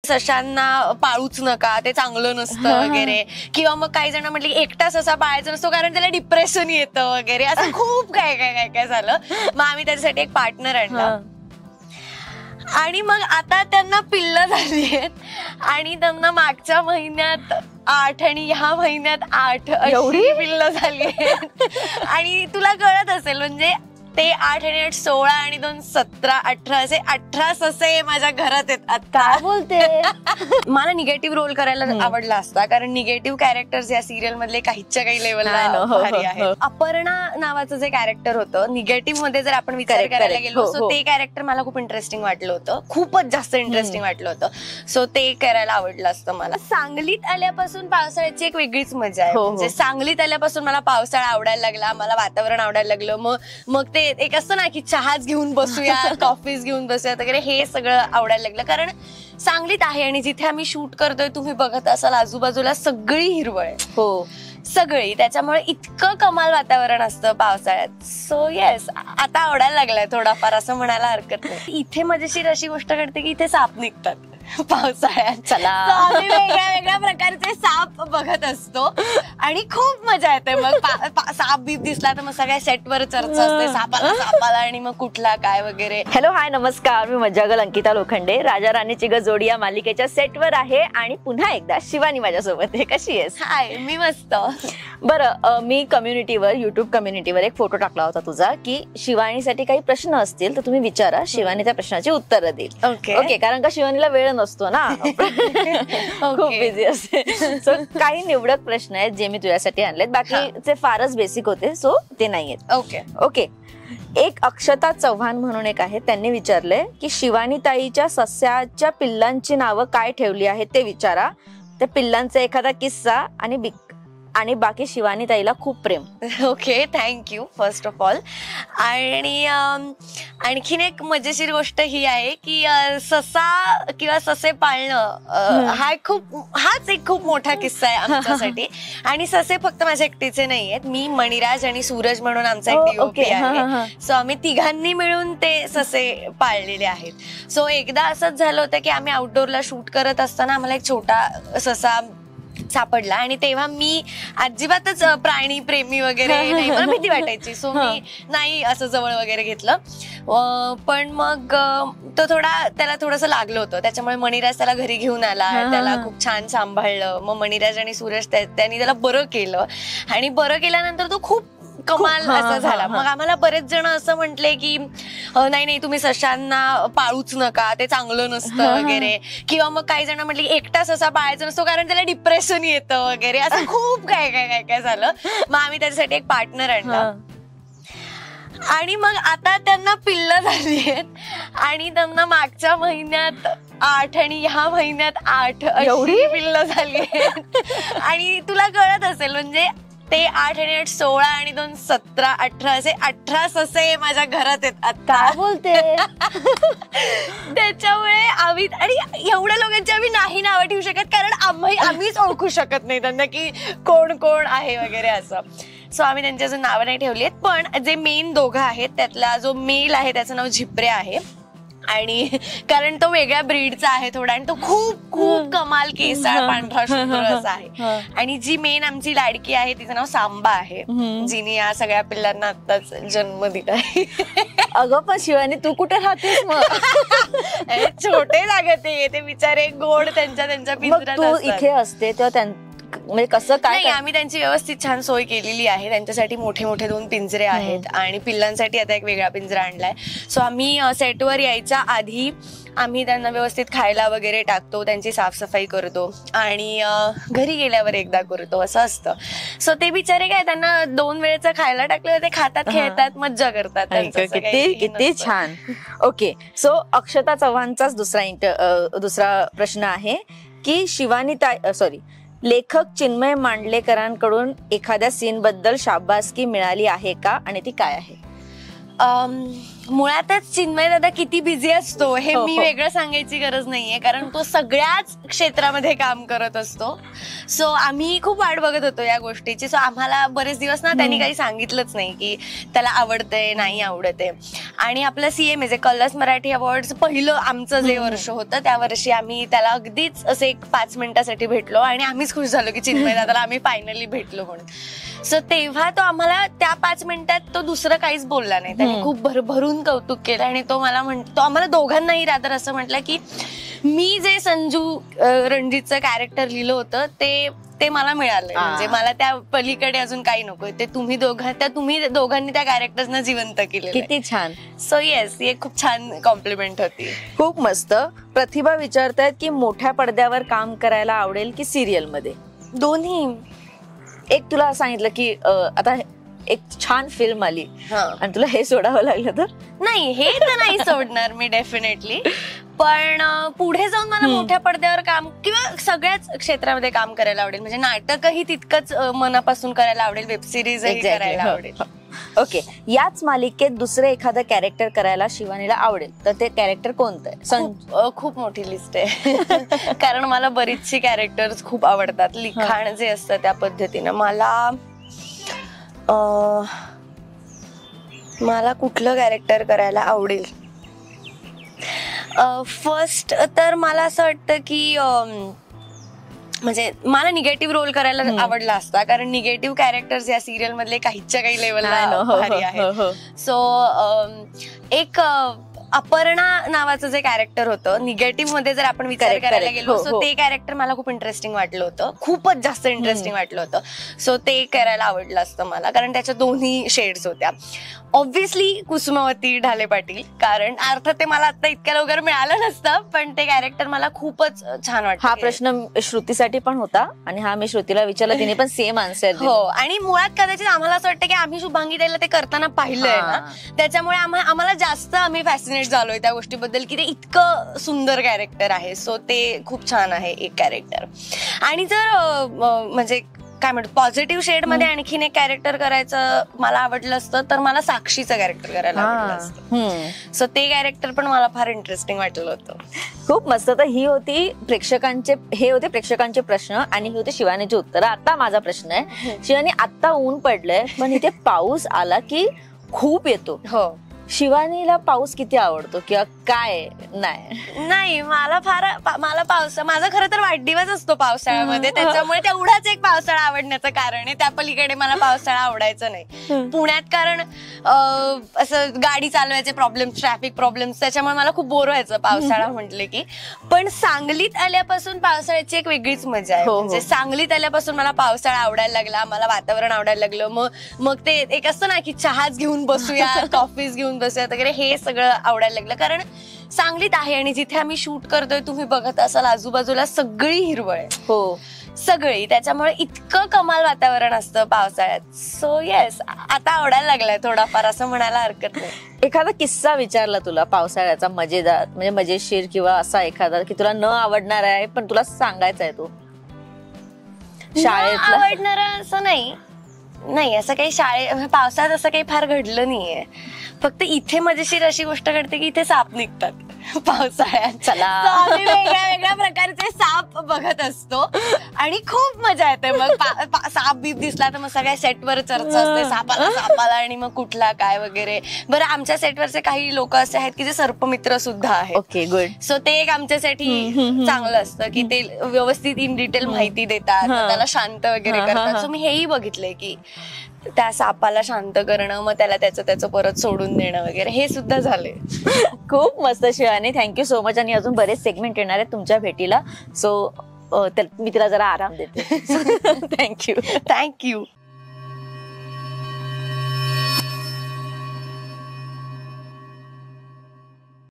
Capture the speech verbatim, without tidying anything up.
सशांना पाळूच नका, ते चांगलं नसतं वगैरे. किंवा मग काही जण म्हटले की एकटा ससा पाळायचा नसतो कारण त्याला डिप्रेशन येतं वगैरे, असं खूप काय काय काय काय झालं. मग आम्ही त्याच्यासाठी एक पार्टनर आणला. आणि मग आता त्यांना पिल्लं झाली आहेत आणि त्यांना मागच्या महिन्यात आठ आणि ह्या महिन्यात आठ एवढी पिल्लं झाली आहेत. आणि तुला कळत असेल म्हणजे ते आठ आणि आठ सोळा आणि दोन सतरा अठरा असे अठरा ससे माझ्या घरात आहेत. आता बोलते मला निगेटिव्ह रोल करायला आवडला असता कारण निगेटिव्ह कॅरेक्टर्स या सिरियल मधले काहीच्या काही लेवलला भारी आहेत. अपर्णा नावाचं जे कॅरेक्टर होतं निगेटिव्ह मध्ये जर आपण विचार करायला गेलो सो ते कॅरेक्टर मला खूप इंटरेस्टिंग वाटलं होतं, खूपच जास्त इंटरेस्टिंग वाटलं होतं. सो ते करायला आवडलं असतं मला. सांगलीत आल्यापासून पावसाळ्याची एक वेगळीच मजा आहे. म्हणजे सांगलीत आल्यापासून मला पावसाळा आवडायला लागला, मला वातावरण आवडायला लागलं. मग मग ते एक असतं ना की चहाच घेऊन बसूया, कॉफीज घेऊन बसूया वगैरे, हे सगळं आवडायला लागलं. कारण सांगलीत आहे आणि जिथे आम्ही शूट करतोय तुम्ही बघत असाल आजूबाजूला सगळी हिरवळ आहे. हो सगळी, त्याच्यामुळे इतकं कमाल वातावरण असतं पावसाळ्यात. सो येस, आता आवडायला लागलाय थोडाफार असं म्हणायला हरकत नाही. इथे मजेशीर अशी गोष्ट घडते की इथे साप निघतात पावसाळ्यात. चला आम्ही वेगळ्या वेगळ्या प्रकारचे साप बघत असतो आणि खूप मजा येते. मग साप बीप दिसला तर मग सगळ्या सेटवर चर्चा असते सापाला सापाला आणि मग कुठला काय वगैरे. हॅलो हाय नमस्कार, मी मज्जागल अंकिता लोखंडे राजा राणीची ग जोडी या मालिकेच्या सेटवर आहे आणि पुन्हा एकदा शिवानी माझ्यासोबत आहे. कशी आहेस? हाय, मी मस्त. बरं, मी कम्युनिटीवर युट्यूब कम्युनिटीवर एक फोटो टाकला होता तुझा की शिवानीसाठी काही प्रश्न असतील तर तुम्ही विचारा, शिवानी त्या प्रश्नाची उत्तरं देईल. ओके ओके, कारण का शिवानीला वेळ नसतो ना, खूप बिझी असते. सो काही निवडक प्रश्न आहेत जे मी तुझ्यासाठी आणलेत, बाकीचे फारच बेसिक होते सो ते नाहीयेत. Okay okay. एक अक्षता चव्हाण म्हणून एक आहे, त्यांनी विचारलंय की शिवानी ताईच्या सस्याच्या पिल्लांची नावं काय ठेवली आहेत ते विचारा, त्या पिल्लांचा एखादा किस्सा आणि आणि बाकी शिवानी ताईला खूप प्रेम. Okay, thank you first of all. आणि आणखीन एक मजेशीर गोष्ट ही आहे की ससा किंवा ससे पाळणं हा खूप हाच एक खूप मोठा किस्सा आहे आमच्यासाठी. आणि ससे फक्त माझ्या एकटीचे नाही आहेत, मी, मणिराज आणि सूरज म्हणून आमचा एक डीओपी आहे. सो आम्ही तिघांनी मिळून ते ससे पाळलेले आहेत. सो एकदा असंच झालं होतं की आम्ही आउटडोअरला शूट करत असताना आम्हाला एक छोटा ससा सापडला आणि तेव्हा मी अजिबातच प्राणी प्रेमी वगैरे नाही, मला भीती वाटायची. सो मी नाही असं जवळ वगैरे घेतलं. पण मग तो थोडा त्याला थोडंसं लागलं होतं, त्याच्यामुळे मणिराज त्याला घरी घेऊन आला, त्याला खूप छान सांभाळलं. मग मणिराज आणि सूरज त्यांनी त्याला बरं केलं आणि बरं केल्यानंतर तो खूप कमाल असा झाला. मग आम्हाला बरेच जण असं म्हटले की नाही नाही तुम्ही सशांना पाळूच नका, ते चांगलं नसतं वगैरे. किंवा मग काही जण म्हटले की एकटा ससा पाळायचा नसतो कारण त्याला डिप्रेशन येतं वगैरे, असं खूप काय काय काय काय झालं. मग आम्ही त्याच्यासाठी एक पार्टनर आणला. आणि मग आता त्यांना पिल्लं झाली आहेत आणि त्यांना मागच्या महिन्यात आठ आणि ह्या महिन्यात आठ एवढी पिल्लं झाली आहेत. आणि तुला कळत असेल म्हणजे ते आठ आणि आठ सोळा आणि दोन सतरा अठरा असे अठरा ससे माझ्या घरात आहेत. आता बोलते त्याच्यामुळे आम्ही आणि एवढ्या लोकांची आम्ही नाही नावं ठेवू शकत कारण आम्ही आम्हीच ओळखू शकत नाही त्यांना की कोण कोण आहे वगैरे असं. सो आम्ही त्यांची अजून नावं नाही ठेवली आहेत. पण जे मेन दोघं आहेत त्यातला जो मेल आहे त्याचं नाव झिपरे आहे आणि कारण तो वेगळ्या ब्रीडचा आहे थोडा आणि तो खूप खूप कमाल केसाळ पांढरा शुभ्र असा आहे. आणि जी मेन आमची लाडकी आहे तिचं नाव सांबा आहे, जिने या सगळ्या पिल्लांना आत्ताच जन्म दिला आहे. अगं पण शिवानी तू कुठे राहतेस मग? छोटे लागत ते बिचारे गोड त्यांच्या त्यांच्या पिंजऱ्यात इथे असते तेव्हा म्हणजे कसं काय? आम्ही त्यांची व्यवस्थित छान सोय केलेली आहे, त्यांच्यासाठी मोठे मोठे दोन पिंजरे आहेत आणि पिल्लांसाठी आता एक वेगळा पिंजरा आणलाय. सो आम्ही सेटवर यायच्या आधी आम्ही त्यांना व्यवस्थित खायला वगैरे टाकतो, त्यांची साफसफाई करतो आणि घरी गेल्यावर एकदा करतो असं असतं. सो ते बिचारे काय त्यांना दोन वेळेचं खायला टाकलं ते खातात, खेळतात, मज्जा करतात. किती किती छान. ओके, सो अक्षता चव्हाणचाच दुसरा इंटर दुसरा प्रश्न आहे की शिवानी ताई सॉरी लेखक चिन्मय मांडलेकरांकडून एखाद्या सीन बद्दल शाबासकी मिळाली आहे का आणि ती काय आहे? मुळातच चिन्मय दादा किती बिझी असतो हे हो, मी हो. वेगळं सांगायची गरज नाहीये, कारण तो सगळ्याच क्षेत्रामध्ये काम करत असतो. सो आम्ही खूप वाट बघत होतो या गोष्टीची. सो आम्हाला बरेच दिवस ना त्यांनी काही सांगितलंच नाही की त्याला आवडतंय नाही आवडतंय. आणि आपलं सीएमए जे कलर्स मराठी अवॉर्ड पहिलं आमचं जे वर्ष होतं त्या वर्षी आम्ही त्याला अगदीच असं एक पाच मिनिटासाठी भेटलो आणि आम्हीच खुश झालो की चिन्मय दादाला आम्ही फायनली भेटलो म्हणून. सो तेव्हा तो आम्हाला त्या पाच मिनिटात तो दुसरं काहीच बोलला नाही. त्याने खूप भरभरून कौतुक केलं आणि तो मला म्हण तो आम्हाला दोघांनाही रादर असं म्हटलं की मी जे संजू अं, रणजितचं कॅरेक्टर लिहिलं होतं ते ते मला मिळालंय. म्हणजे मला त्या पलीकडे अजून काही नकोय. ते तुम्ही दोघां त्या तुम्ही दोघांनी त्या कॅरेक्टर्सना जिवंत केलेलं. किती छान. सो येस, ही एक खूप छान कॉम्प्लिमेंट होती. खूप मस्त. प्रतिभा विचारतायत की मोठ्या पडद्यावर काम करायला आवडेल की सिरियल मध्ये? दोन्ही. एक तुला सांगितलं की अं, आता एक छान फिल्म आली हा. आणि तुला हे सोडावं लागलं तर? नाही, हे तर नाही सोडणार मी डेफिनेटली. पण अं, पुढे जाऊन मला मोठ्या पडद्यावर काम किंवा सगळ्याच क्षेत्रामध्ये काम करायला आवडेल. म्हणजे नाटकही तितकंच अं, मनापासून करायला आवडेल, वेब सिरीजही Exactly. करायला हो. आवडेल. ओके. याच मालिकेत दुसरं एखादं कॅरेक्टर करायला शिवानीला आवडेल तर ते कॅरेक्टर कोणतं आहे? सं- खूप अं, खूप मोठी लिस्ट आहे. कारण मला बरीचशी कॅरेक्टर्स खूप आवडतात. लिखाण जे असतं त्या पद्धतीनं मला अं, मला कुठलं कॅरेक्टर करायला आवडेल? फर्स्ट तर मला असं वाटतं की अं, म्हणजे मला निगेटिव्ह रोल करायला आवडला असता, कारण निगेटिव्ह कॅरेक्टर्स या सिरियल मधले काहीच्या काही लेवलला हो, हो, भारी हो, आहेत. हो. सो एक अं, अपर्णा नावाचं जे कॅरेक्टर होतं निगेटिव्ह मध्ये जर आपण विचार Correct, करायला correct. गेलो, हो, सो हो. ते कॅरेक्टर मला खूप इंटरेस्टिंग वाटलं होतं. खूपच जास्त इंटरेस्टिंग वाटलं होतं. सो ते करायला आवडलं असतं मला, कारण त्याच्या दोन्ही शेड्स होत्या. ऑब्व्हियसली कुसुमावती ढाले पाटील, कारण अर्थात ते मला आता इतक्या लवकर मिळालं नसतं, पण ते कॅरेक्टर मला खूपच छान वाटतं. हा प्रश्न श्रुतीसाठी पण होता आणि हा मी श्रुतीला विचारला, तिने पण सेम आन्सर हो. आणि मुळात कदाचित आम्हाला असं वाटतं की आम्ही शुभांगी ताईला ते करताना पाहिलंय ना, त्याच्यामुळे आम्हा- आम्हाला जास्त आम्ही फॅसिनेट झालोय त्या गोष्टीबद्दल की ते इतकं सुंदर कॅरेक्टर आहे. सो ते खूप छान आहे एक कॅरेक्टर. आणि जर अं, अं, म्हणजे काय म्हणतो पॉझिटिव्ह शेड मध्ये आणखीन एक कॅरेक्टर करायचं मला आवडलं असतं तर मला साक्षीचं कॅरेक्टर करायला आवडलं असतं. सो ते कॅरेक्टर पण मला फार इंटरेस्टिंग वाटलं होतं. खूप मस्त. तर ही होती प्रेक्षकांचे हे होते प्रेक्षकांचे प्रश्न आणि ही होती शिवानीची उत्तरं. आता माझा प्रश्न आहे, शिवानी आता ऊन पडलंय पण इथे पाऊस आला की खूप येतो. हो. शिवानीला पाऊस किती आवडतो किंवा काय? नाही नाही, मला फार पा- मला पावसा माझा खरं तर वाढदिवस असतो पावसाळ्यामध्ये, त्याच्यामुळे तेवढाच एक पावसाळा आवडण्याचं कारण आहे. त्या पलीकडे मला पावसाळा आवडायचं नाही. पुण्यात कारण अं, असं गाडी चालवायचे प्रॉब्लेम, ट्रॅफिक प्रॉब्लेम्स, त्याच्यामुळे मला खूप बोर व्हायचं पावसाळा म्हटले की. पण सांगलीत आल्यापासून पावसाळ्याची एक वेगळीच मजा आहे. हो, हो. म्हणजे सांगलीत आल्यापासून मला पावसाळा आवडायला लागला, मला वातावरण आवडायला लागलं. मग मग ते एक असतं ना की चहाच घेऊन बसूया, कॉफीज घेऊन बसूयात वगैरे, हे सगळं आवडायला लागलं. कारण सांगलीत आहे आणि जिथे आम्ही शूट करतोय तुम्ही बघत असाल आजूबाजूला सगळी हिरवळ आहे. हो सगळी, त्याच्यामुळे इतकं कमाल वातावरण असतं पावसाळ्यात. सो येस, आता आवडायला लागलाय थोडाफार असं म्हणायला हरकत नाही. एखादा किस्सा विचारला तुला पावसाळ्याचा मजेदार, म्हणजे मजेशीर किंवा असा एखादा की तुला न आवडणार आहे पण तुला सांगायचा आहे तो शाळेतला? आवडणार असं नाही नाही असं काही शाळे पावसाळ्यात असं काही फार घडलं नाहीये. फक्त इथे मजेशीर अशी गोष्ट घडते की इथे साप निघतात पावसाळ्यात. चला. So आम्ही वेगळ्या वेगळ्या प्रकारचे साप बघत असतो आणि खूप मजा येते. मग पा- पा- साप बीप दिसला तर मग सगळ्या सेटवर चर्चा असते सापाला सापाला आणि मग कुठला काय वगैरे. बरं, आमच्या सेटवरचे काही लोक असे आहेत की जे सर्पमित्र सुद्धा आहेत. Okay, good. सो ते एक आमच्यासाठी चांगलं असतं की ते व्यवस्थित इन डिटेल माहिती देतात, मग त्याला शांत वगैरे करतात. सो मी हेही बघितलंय की त्या सापाला शांत करणं, मग त्याला त्याचं त्याचं परत सोडून देणं वगैरे, हे सुद्धा झाले. खूप मस्त शिवानी, थँक्यू सो मच. आणि अजून बरेच सेगमेंट येणार आहेत तुमच्या भेटीला, सो मी तिला जरा आराम देते. थँक्यू. थँक्यू.